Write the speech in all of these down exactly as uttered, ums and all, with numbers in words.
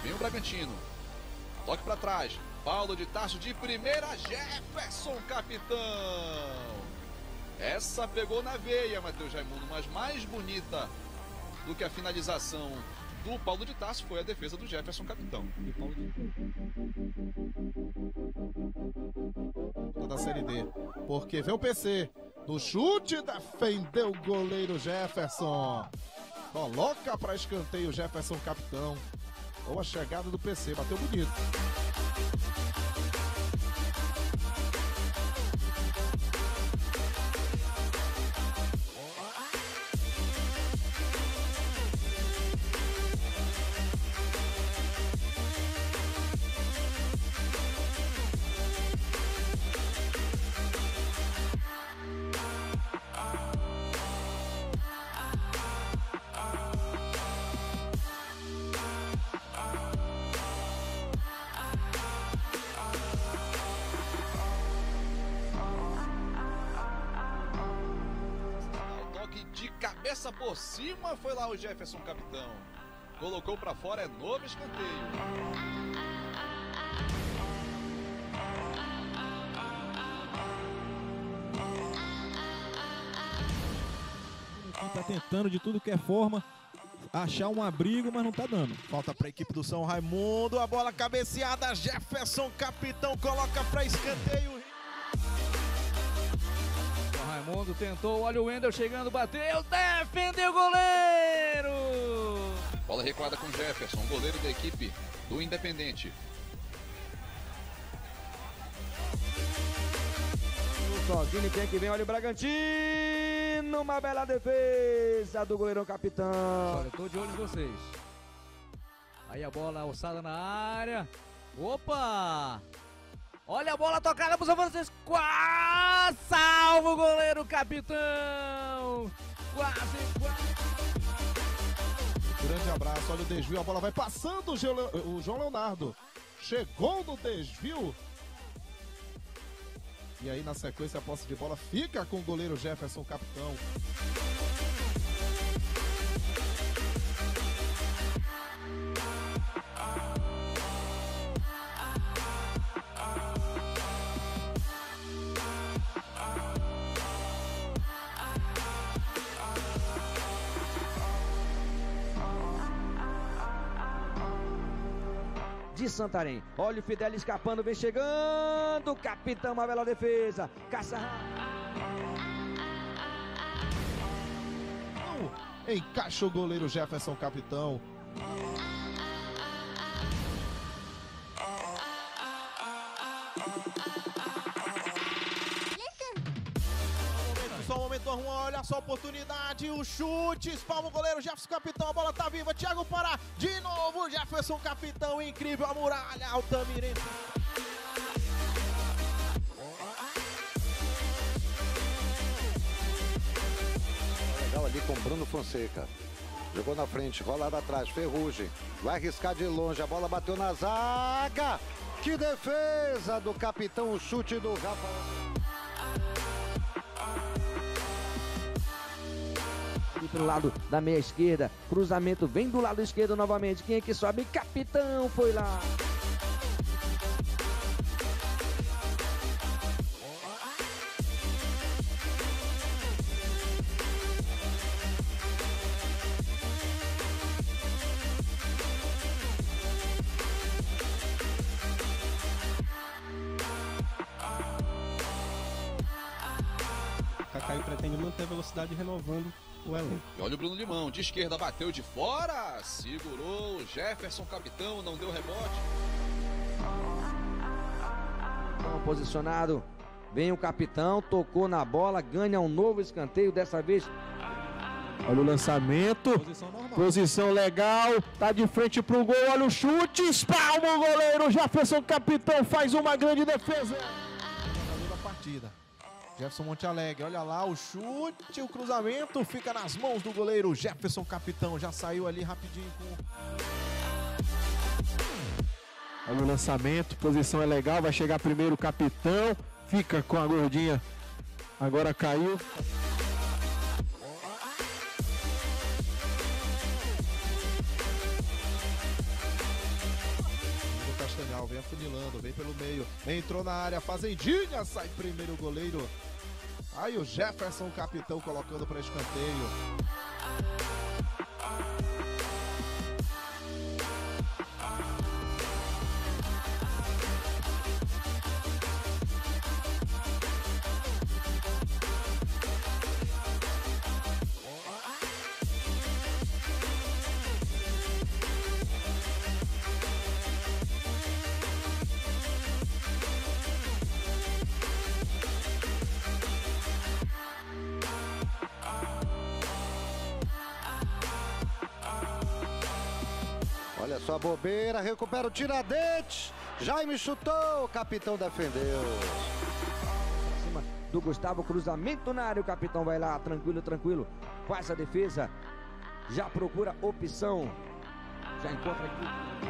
Vem o Bragantino. Toque para trás. Paulo de Tarso de primeira. Jefferson, capitão. Essa pegou na veia, Matheus Raimundo, mas mais bonita do que a finalização do Paulo de Tarso foi a defesa do Jefferson, capitão. Da Série D, porque vê o P C no chute, defendeu o goleiro Jefferson, coloca para escanteio o Jefferson, capitão. Boa chegada do P C, bateu bonito. Cabeça por cima, foi lá o Jefferson, capitão. Colocou pra fora, é novo escanteio. Tá tentando de tudo que é forma achar um abrigo, mas não tá dando. Falta pra equipe do São Raimundo, a bola cabeceada, Jefferson, capitão, coloca pra escanteio. Raimundo tentou, olha o Wendel chegando, bateu, defendeu o goleiro! Bola recuada com Jefferson, goleiro da equipe do Independente. Sozinho, quem é que vem? Olha o Bragantino, uma bela defesa do goleirão capitão. Olha, eu tô de olho em vocês. Aí a bola alçada na área. Opa! Olha a bola tocada pro São Francisco. Quase salva o goleiro capitão. Quase, quase. Grande abraço, olha o desvio, a bola vai passando o João Leonardo. Chegou no desvio. E aí na sequência a posse de bola fica com o goleiro Jefferson, capitão. De Santarém, olha o Fidel escapando, vem chegando, capitão, uma bela defesa, caça. Encaixa o goleiro Jefferson, capitão. Só um momento, olha só a oportunidade, o chute, espalma o goleiro Jefferson, capitão, a bola tá viva, Thiago Pará, de novo, Jefferson, capitão, incrível, a muralha, Altamirense. Legal ali com Bruno Fonseca, jogou na frente, rolada atrás, Ferrugem, vai arriscar de longe, a bola bateu na zaga, que defesa do capitão, o chute do Rafa. E pelo lado da meia esquerda, cruzamento vem do lado esquerdo novamente, quem é que sobe? Capitão foi lá. Cacaio pretende manter a velocidade renovando o elenco. E olha o Bruno Limão, de esquerda bateu de fora, segurou o Jefferson, capitão, não deu rebote. Bom posicionado, vem o capitão, tocou na bola, ganha um novo escanteio, dessa vez. Olha o lançamento, posição, posição legal, tá de frente pro gol, olha o chute, espalma o goleiro, Jefferson, capitão, faz uma grande defesa. Da partida. Jefferson Monte Alegre, olha lá o chute, o cruzamento fica nas mãos do goleiro Jefferson, capitão, já saiu ali rapidinho com... Olha o lançamento, posição é legal, vai chegar primeiro o capitão, fica com a gordinha, agora caiu. afunilando, vem pelo meio, entrou na área, Fazendinha, sai primeiro o goleiro. Aí o Jefferson, capitão, colocando para escanteio. Olha só a bobeira, recupera o Tiradentes. Jaime chutou, o capitão defendeu. Em cima do Gustavo, cruzamento na área, o capitão vai lá, tranquilo, tranquilo. Faz a defesa, já procura opção. Já encontra aqui.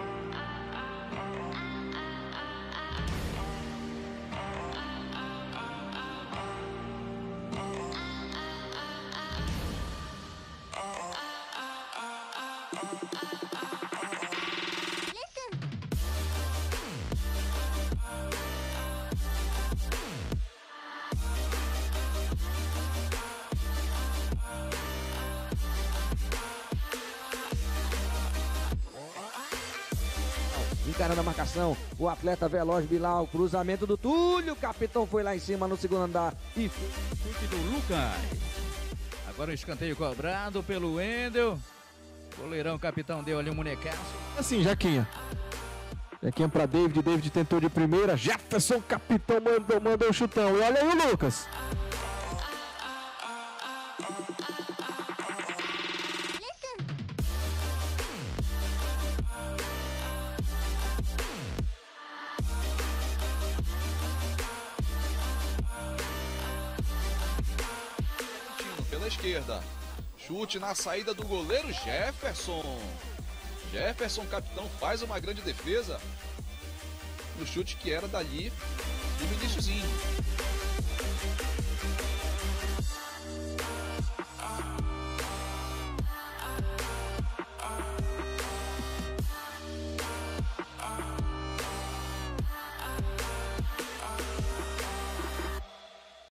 Encarando a marcação, o atleta veloz Bilal, cruzamento do Túlio, o capitão foi lá em cima no segundo andar e chute do Lucas. Agora o escanteio cobrado pelo Wendel. Goleirão, capitão, deu ali um monecaço. Assim, Jaquinha. Jaquinha pra David, David tentou de primeira, Jefferson, capitão, mandou, mandou o chutão. E olha aí o Lucas. Pela esquerda, chute na saída do goleiro Jefferson. Jefferson, capitão, faz uma grande defesa no chute que era dali do Viníciusinho.